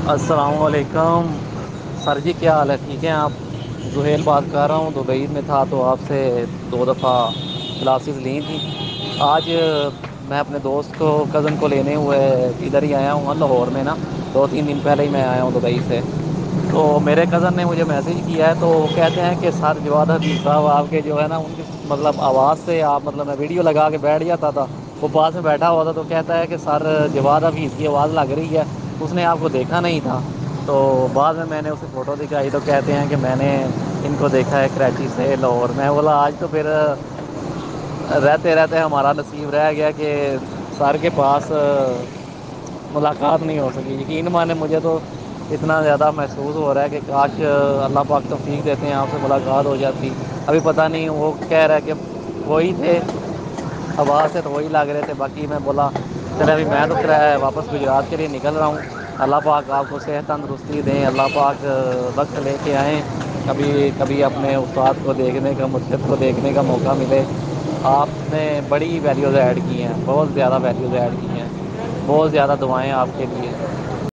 السلام علیکم سر جی، کیا حال ہے؟ ٹھیک ہیں آپ؟ زہیل بات کر رہا ہوں، دبئی میں تھا تو آپ سے 2 دفعہ کلاسز لی تھیں۔ آج میں اپنے دوست کو کزن کو لینے ہوئے ادھر ہی آیا ہوں لاہور میں نا، 2 3 دن پہلے ہی میں آیا ہوں دبئی سے۔ تو میرے کزن نے مجھے میسج کیا ہے، تو وہ کہتے ہیں کہ سر جواد حفیظ صاحب آپ کے جو ہے نا، ان کی مطلب آواز سے آپ مطلب میں ویڈیو لگا کے بیٹھ جاتا تھا، وہ پاس میں بیٹھا ہوا تھا تو کہتا ہے کہ سر جواد حفیظ کی آواز لگ رہی ہے، اس نے آپ کو دیکھا نہیں تھا۔ تو بعد میں نے اسے فوٹو دکھائی تو کہتے ہیں کہ میں نے ان کو دیکھا ہے کراچی سے لاہور میں۔ بولا آج تو پھر رہتے رہتے ہمارا نصیب رہ گیا کہ سر کے پاس ملاقات نہیں ہو سکی۔ یقین مانے مجھے تو اتنا زیادہ محسوس ہو رہا ہے کہ کاش اللہ پاک توفیق دیتے ہیں آپ سے ملاقات ہو جاتی۔ ابھی پتہ نہیں، وہ کہہ رہا ہے کہ وہی تھے آواز سے تو وہی لگ رہے تھے، باقی میں بولا چلے ابھی میں تو واپس گجرات کے لیے نکل رہا ہوں، اللہ پاک آپ کو صحت تندرستی دیں، اللہ پاک وقت لے کے آئیں، کبھی کبھی اپنے استاد کو دیکھنے کا، مرشد کو دیکھنے کا موقع ملے۔ آپ نے بڑی ویلیوز ایڈ کی ہیں، بہت زیادہ ویلیوز ایڈ کی ہیں، بہت زیادہ دعائیں آپ کے لیے۔